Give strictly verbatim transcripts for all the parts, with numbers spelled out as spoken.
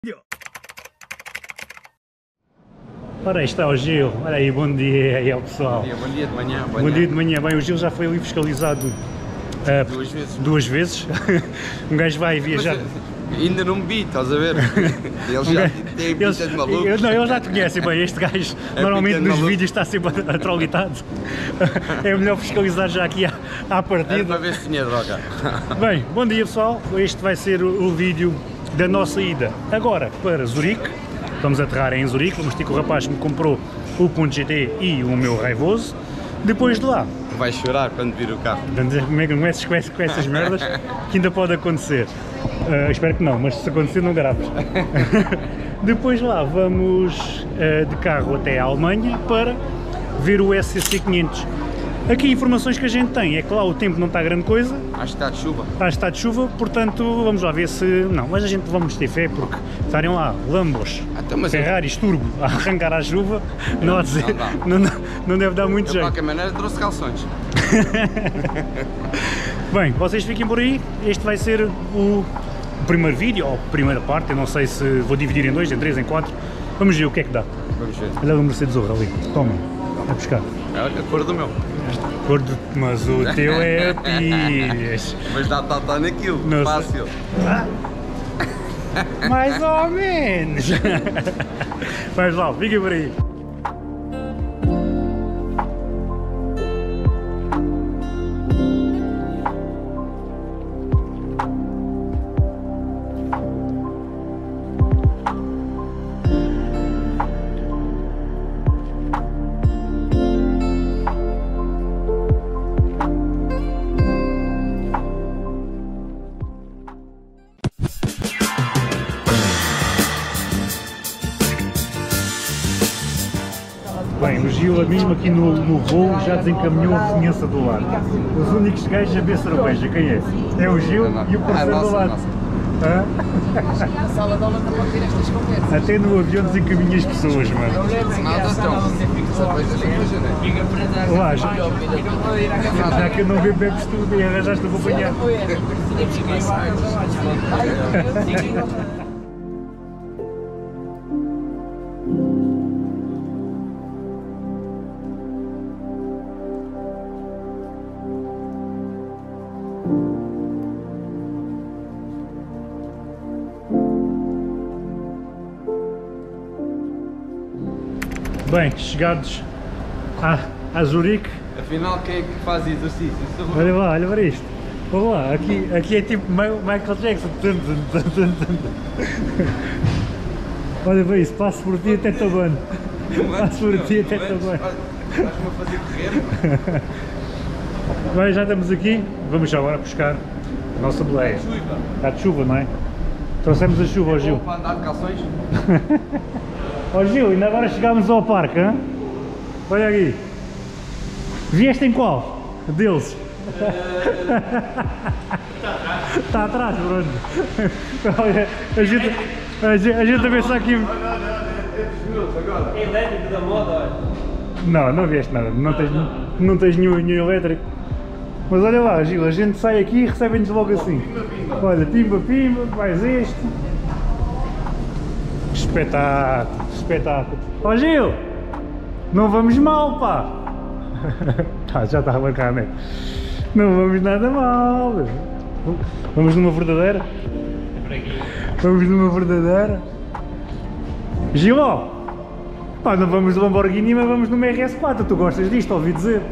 Ora, aí está o Gil. Olha aí, bom dia aí ao pessoal. Bom dia, bom dia de manhã. Bom, bom dia de manhã. Bem, o Gil já foi ali fiscalizado uh, duas vezes. Duas vezes. Um gajo vai viajar. Mas, ainda não me vi, estás a ver? Eles já têm pinta de maluco. Eu, não, eles já te conhecem bem. Este gajo é normalmente nos maluco. Vídeos está sempre atrolitado. É melhor fiscalizar já aqui à, à partida. Era para ver se tinha droga. Bem, bom dia pessoal. Este vai ser o, o vídeo da nossa ida agora para Zurique. Vamos aterrar em Zurique, vamos ter com o rapaz que me comprou o Punto G T e o meu Raivoso. Depois de lá... Vai chorar quando vir o carro. Como é que começas com, com essas merdas que ainda pode acontecer? Uh, espero que não, mas se acontecer não graves. Depois de lá vamos uh, de carro até a Alemanha para ver o S C quinhentos. Aqui informações que a gente tem é que lá o tempo não está grande coisa. Acho que está de chuva. Acho que está de chuva, portanto vamos lá ver se... Não, mas a gente vamos ter fé porque estarem lá Lambos, ah, então, Ferraris, eu... Turbo a arrancar à chuva, não, não, dizer, não, não, não deve dar muito eu, jeito. De qualquer maneira trouxe calções. Bem, vocês fiquem por aí, este vai ser o primeiro vídeo, ou primeira parte, eu não sei se vou dividir em dois, em três, em quatro. Vamos ver o que é que dá. Vamos ver. Olha o Mercedes Zorra ali, toma, vai buscar. Olha a cor do meu. Cor do... Mas o teu é pires. Mas dá tá naquilo, não fácil. Ah, mais ou menos. Mas lá, fiquem por aí. Bem, o Gil, mesmo aqui no, no voo, já desencaminhou a vizinhança do lado. Os únicos gajos a beber cerveja, quem é? É o Gil e o parceiro do lado. A sala de aula não pode ter estas conversas. Até no avião desencaminha as pessoas, mano. Não lembro nada, então. Lá, já, já que eu não bebo, bebes tudo e arranjaste a acompanhar. Bem, chegados a, a Zurique. Afinal, quem é que faz exercício? Olha lá, olha para isto. Olha lá, aqui, aqui é tipo Michael Jackson. Olha para isso, passo por ti até Tabano. Passo por ti até Tabano. Estás-me a fazer correr? Bem, já estamos aqui. Vamos já agora buscar a nossa boleia. Está de chuva, não é? Trouxemos a chuva ao Gil. Para andar de calções? Ó Gil, ainda agora chegámos ao parque, hein? Olha aqui. Vieste em qual? Deles? Está atrás, Bruno. Olha, a gente, a gente, a gente a pensar aqui... É elétrico da moda, olha. Não, não vieste nada, não tens, não tens nenhum, nenhum elétrico. Mas olha lá, Gil, a gente sai aqui e recebe-nos logo assim. Olha, pimba, pimba, mais este. Espetáculo, espetáculo. Ó Gil, não vamos mal, pá. Tá, já está a marcar, né? Não vamos nada mal. Vamos numa verdadeira? Vamos numa verdadeira? Gil, ó, pá, não vamos no Lamborghini, mas vamos numa R S quatro. Tu gostas disto, ouvi dizer.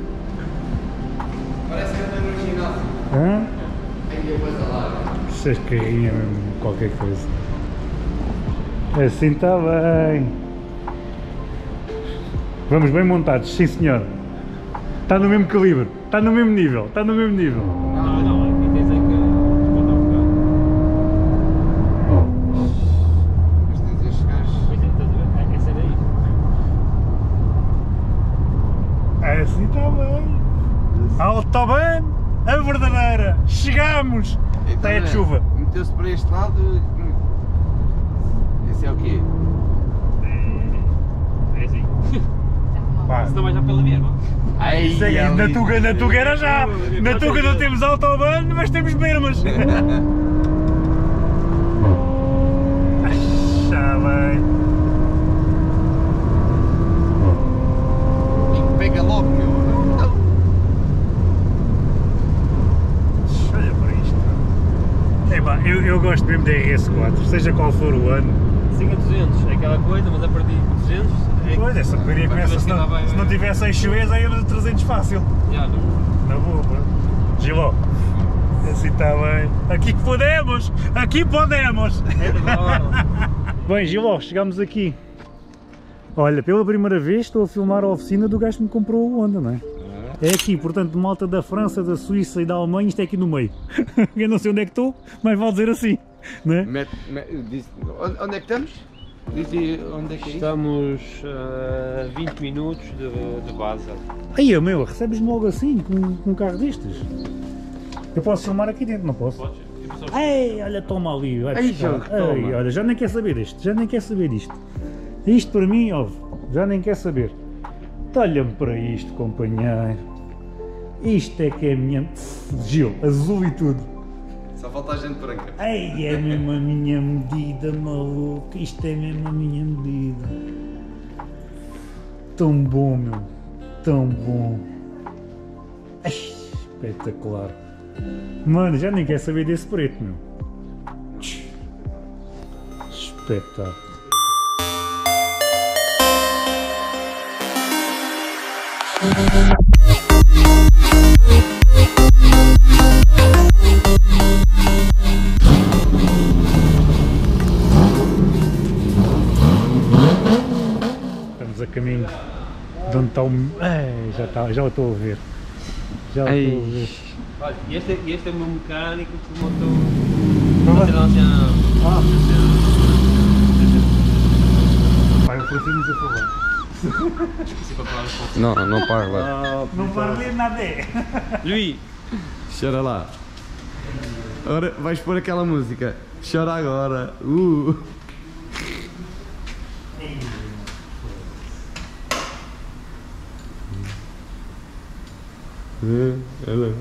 Parece que anda no ginásio. Hã? Tem que ir coisa lá. Vocês carrinha mesmo, qualquer coisa. Assim está bem. Vamos bem montados, sim senhor. Está no mesmo calibre, está no mesmo nível, está no mesmo nível. Não, não, aqui tens é que desmontar um bocado. Mas tens estes gajos. Pois é, estás a ver? Essa era isso. Assim está bem. Autobahn, a verdadeira. Chegamos. Está é de chuva. Meteu-se para este lado. Esse é o quê? É assim. Pá. Se não vais já pela via, não? Ai, Isso aí, na Tuga, na Tuga era já. Na Tuga não temos autobahn, mas temos bermas. eu gosto mesmo da R S quatro, seja qual for o ano. cinco a duzentos, é aquela coisa, mas a partir de duzentos... É... Pois, essa correria começa, se não, vai, se não tivesse eixo E, aí era trezentos fácil. Já, não. Na boa, pronto. Giló, assim está bem. Aqui podemos! Aqui podemos! É verdade. Bem, Giló, chegamos aqui. Olha, pela primeira vez estou a filmar a oficina do gajo que me comprou o Honda, não é? É aqui, portanto, malta da França, da Suíça e da Alemanha, isto é aqui no meio. Eu não sei onde é que estou, mas vale dizer assim, não é? Met, met, diz, onde, onde é que estamos? Diz onde é que é? Estamos a uh, vinte minutos de, de base. Aí, meu, recebes-me logo assim, com, com um carro destes? Eu posso filmar aqui dentro, não posso? Podes? Ei, olha, toma ali, vai Ei, buscar. João, toma. Ei, olha, já nem quer saber isto, já nem quer saber isto. Isto para mim, ó, já nem quer saber. Olha-me para isto, companheiro. Isto é que é a minha... Gil, azul e tudo. Só falta a gente branca. Ei, é mesmo a minha medida, maluco. Isto é mesmo a minha medida. Tão bom, meu. Tão bom. Ai, espetacular. Mano, já nem quer saber desse preto, meu. Espetáculo. Estamos a caminho de onde está o... Ei, já, está, já o estou a ver. Já o estou a ver. Olha, e este, e este é o meu mecânico que montou... Você não tinha... Ah. Pai, eu preciso nos a falar. Não, não parla. Ah, Não parlei nada. Luís, Chora lá. Agora vais pôr aquela música. Chora agora. Uh. Ela.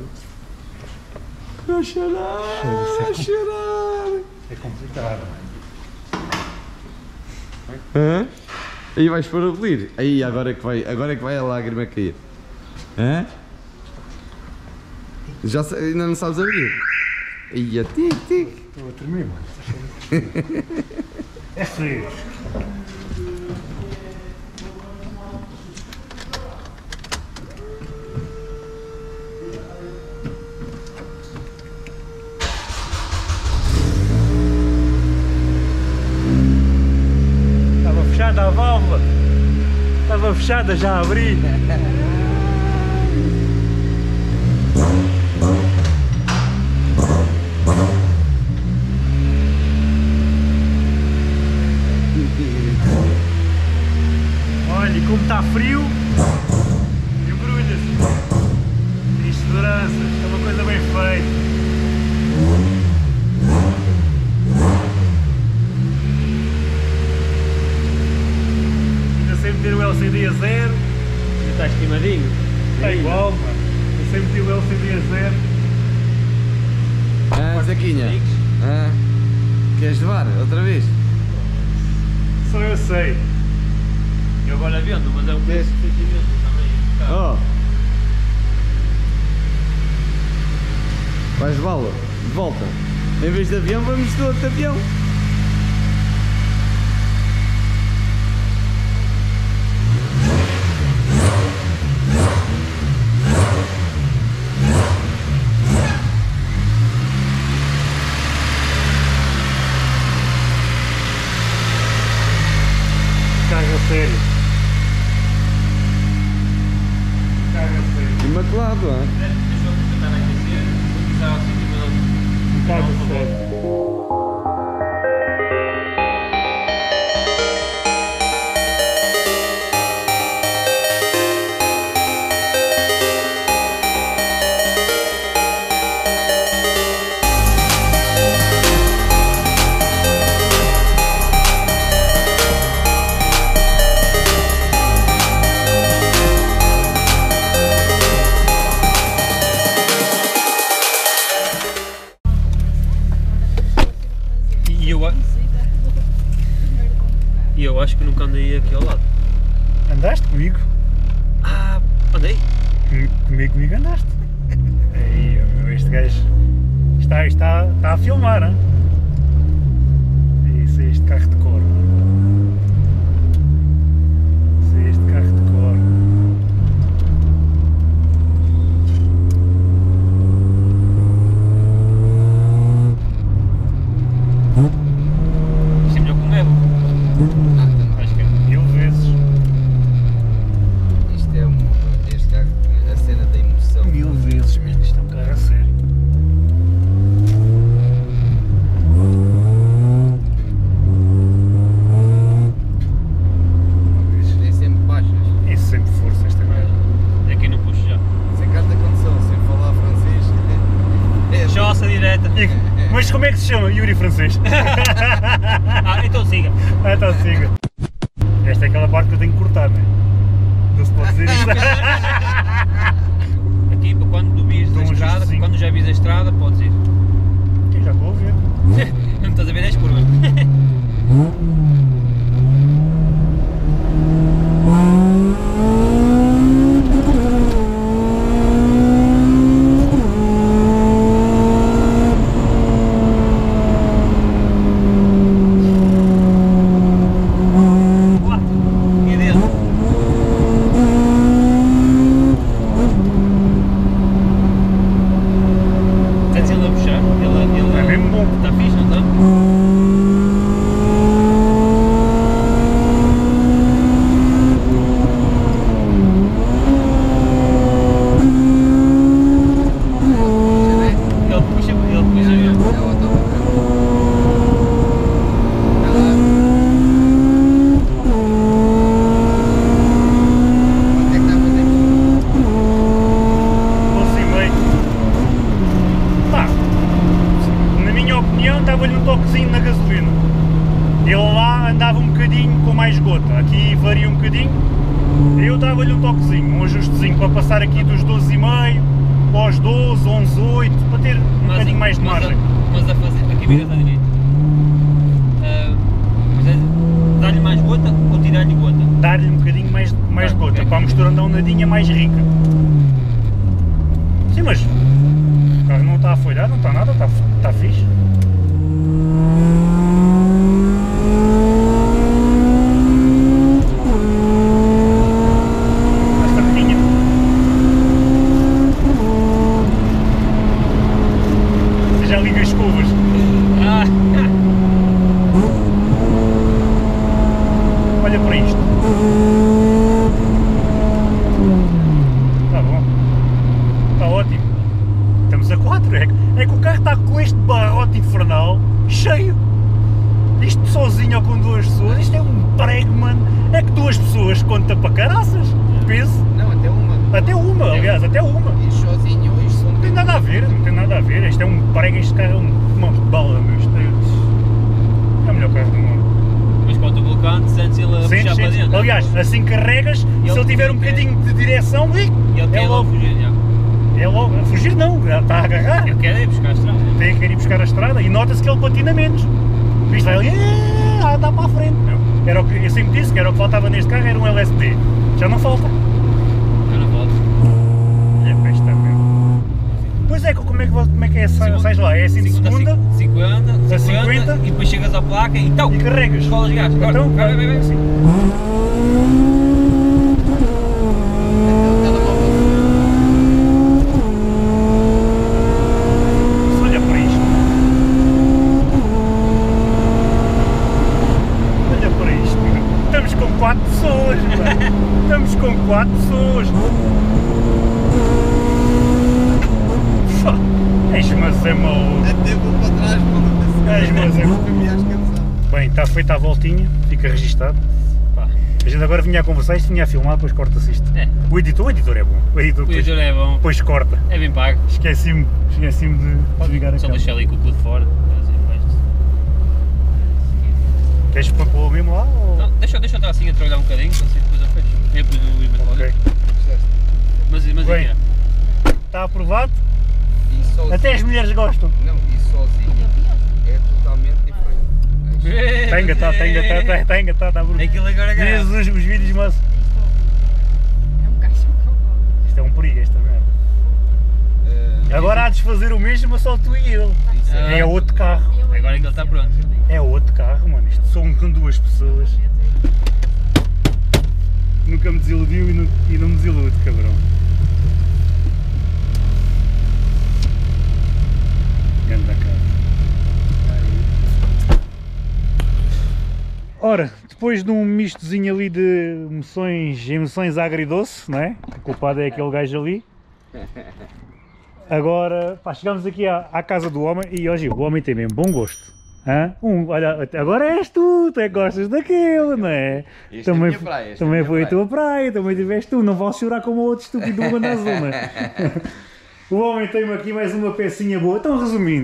A chorar, a chorar. É complicado. Hã? Aí vais pôr a bolir. Aí agora é que vai, agora é que vai a lágrima cair. Hã? Já sa- ainda não sabes abrir. Aí a tic tic. Estou a tremer, mano. É frio. Estava fechada a válvula. Estava fechada, já abri. Olha, e como está frio, embrulha-se. Tem segurança, é uma coisa bem feita. Ainda sei meter o L C D a zero. já está estimadinho. Está igual, mano. Eu sei meter o L C D a zero. Ah, Zequinha. Ah, queres levar outra vez? Só eu sei. Eu agora vendo, mas é um preço de sentimento também. Oh. Vais levá-lo de volta. Em vez de avião, vamos de outro avião. Carga sério. Carga sério. Imaculado, ah? Deixa eu tentar aquecer, vou pisar assim, mas Carga sério. E eu, a- e eu acho que nunca andei aqui ao lado. Andaste comigo? Ah, andei? Comigo, comigo, comigo andaste. Aí, meu, este gajo está, está, está a filmar, hein? Mas como é que se chama? Yuri Francês. Ah, então siga. Ah, então siga. Esta é aquela parte que eu tenho que cortar, não é? Não se pode dizer isto. Aqui, para quando tu vis a Então, estrada, justo, sim. quando já vis a estrada, podes ir. Eu já estou a ver. Não estás a ver as curvas. E dentro. Sentes ele a puxar? Ele, ele, É mesmo bom. Está fixe, não está? Ele puxa, ele puxa mesmo. doze e meio. Pá, na minha opinião, dava-lhe um toquezinho na gasolina. Ele lá andava um bocadinho com mais gota, aqui varia um bocadinho. Eu dava-lhe um toquezinho, um ajustezinho para passar aqui dos doze e meio para os doze, onze, oito, para ter um bocadinho mais de mas margem. A, mas a fazer, aqui vira-se à direita. Ah, mas é, dá-lhe mais gota ou tirar-lhe gota? Dar-lhe um bocadinho mais, mais de Ah, gota, ok. para a mistura andar um nadinha mais rica. Sim, mas o carro não está a folhar, não está nada, está, está fixe. Esta pedinha. Você já liga as escovas. Ah, Olha para isto. Está bom. Está ótimo. Estamos a quatro. É, que- é que o carro está com este barrote infernal cheio. Isto sozinho ou com duas pessoas, isto é um prego, mano. É que duas pessoas conta para caraças. Peso. Não, até uma. Até uma, aliás, até uma. E sozinho hoje são Não tem nada a ver, não tem nada a ver. Isto é um prego, este carro é um- uma bala, meu. Isto é, é o melhor carro do mundo. mas quando o colocante sentes ele a Sentes, puxar para sentes. dentro. Aliás, assim carregas, se ele ele tiver um tem- bocadinho de direção, ui, E ele é quer logo logo. fugir, já. É logo. A fugir não, ele está a agarrar. Ele quer ir buscar a estrada. Tem que ir buscar a estrada e nota-se que ele patina menos. Isto vai ali, "Ah, a andar para a frente. Meu. Era o que eu sempre disse que era o que faltava neste carro, era um L S D. Já não falta. Já não volta. É pesta mesmo. Pois é, como é que, como é, que é, sai, sais lá? É assim de segunda cinquenta, a cinquenta, cinquenta, e depois chegas à placa e tal. e carregas. Escolas de gás. Agora, Então, vai, vai, vai. assim. Olha para isto. Olha para isto. Estamos com quatro pessoas. Pá. Estamos com quatro pessoas. Fá, és mas é maluco. Até vou para trás, mano. És mas é maluco. Me acho cansado. Bem, está feita a voltinha, fica registado. Pá, a gente agora vinha a conversar, isto vinha a filmar, depois corta-se isto. É. O editor, o editor é bom. O editor O depois, editor é bom. depois corta. É bem pago. Esqueci-me esqueci de desligar a Só câmera. deixar ali com o cu de fora. Queres pôr pô mesmo lá? Ou... Não, deixa, deixa eu estar assim a trabalhar um bocadinho, assim depois eu fecho. Eu depois do Iberlógico. Ok. Mas, mas Bem. aqui Está aprovado? E sozinho. Até as mulheres gostam. Não, e sozinho é totalmente diferente. é. Tenga, tá, tenga, tá, tá, tenga, tá, tá, Bruno. Aquilo agora é Diz os, os vídeos, mas É um caixão com bola. isto é um perigo, esta merda. Eh, Agora há de fazer o mesmo, mas só tu e ele. isso é- É outro carro. Agora que ele está pronto. É outro carro, mano. Isto são com duas pessoas. Nunca me desiludiu e não, e não me desilude, cabrão. Ganda carro. Ora, depois de um mistozinho ali de emoções, emoções agridoce, não é? O culpado é aquele gajo ali. Agora, pá, chegamos aqui à, à casa do homem e hoje o homem tem mesmo bom gosto. Hã? Um, olha, agora és tu, tu é que gostas daquilo, não é? Esta é a minha praia, esta é a também minha foi a praia. tua praia, também tiveste tu, não vale chorar como o outro estúpido do na zona. O homem tem-me aqui mais uma pecinha boa. Então, resumindo,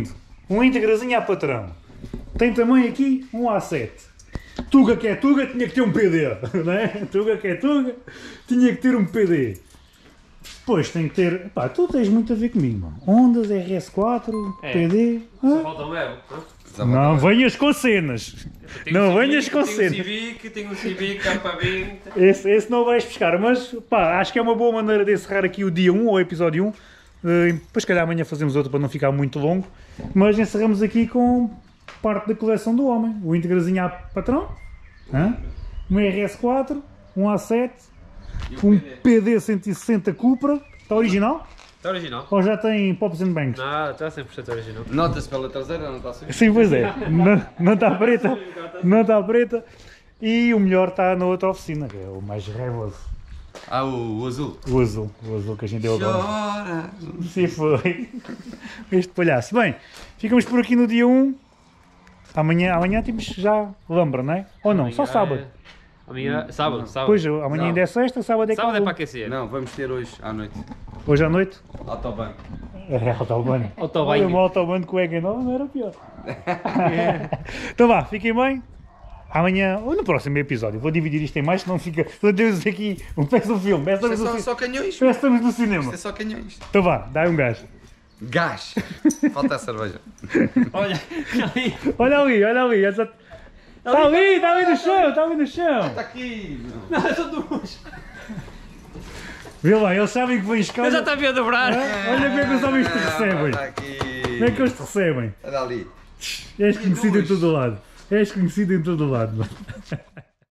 um íntegrazinho a patrão. Tem também aqui um A sete. Tuga que é Tuga tinha que ter um P D, não é? Tuga que é Tuga tinha que ter um P D. Depois tem que ter... Pá, tu tens muito a ver comigo, mano. Ondas, R S quatro, É. P D... Só Ah? falta o meu. Não venhas com cenas. Não venhas com Tenho um cenas. Civic, tenho um Civic K vinte. Esse, esse não vais buscar, mas pá, acho que é uma boa maneira de encerrar aqui o dia um ou o episódio um. Uh, depois, se calhar, amanhã fazemos outro para não ficar muito longo. Mas encerramos aqui com parte da coleção do homem: o íntegrazinho a patrão, hã? Um R S quatro, um A sete, um P D cento e sessenta Cupra. Está original? Está original? Ou já tem Pops and Banks? Não, está cem por cento original. Nota-se pela traseira, não está assim? Sim, pois é. Não, não está preta. Não está preta. E o melhor está na outra oficina, que é o mais raivoso. Ah, o, o azul. O azul, o azul que a gente deu agora. Chora. Sim, foi. Este palhaço. Bem, ficamos por aqui no dia um. Amanhã, amanhã temos já Lambra, não é? Ou não? Só sábado. Amanhã, sábado, sábado. Pois, amanhã Não. ainda é sexta, sábado é Sábado é cada para um. aquecer. Não, vamos ter hoje à noite. Hoje à noite? Autobahn. É, autobahn. Autobahn. Olha, uma autobahn com cueca nova não era pior. Então vá, fiquem bem. Amanhã, ou no próximo episódio, vou dividir isto em mais, senão fica. Senão temos aqui um peço um filme. Parece que Isto é estamos no só, ci- só canhões. parece que estamos no Isto cinema. é só canhões. Então vá, dá um gás. Gás. Falta a cerveja. Olha, ali. Olha ali, olha ali. Está ali, está ali no chão, está ali no chão. Está aqui. Não, são duas. Vê lá, eles sabem que vem escala. Eu já está a ver a dobrar. Olha como é que os homens te recebem. Está aqui. Como é que eles te recebem? Olha ali. És conhecido em duas. todo lado. És conhecido em todo lado.